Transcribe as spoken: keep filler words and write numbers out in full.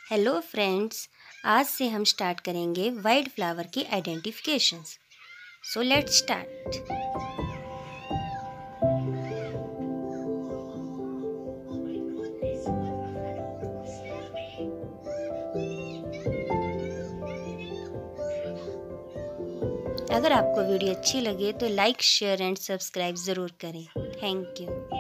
Hello friends, आज से हम स्टार्ट करेंगे वाइल्ड फ्लावर की आइडेंटिफिकेशंस। So let's start. अगर आपको वीडियो अच्छी लगे तो लाइक शेयर एंड सब्सक्राइब ज़रूर करें। Thank you.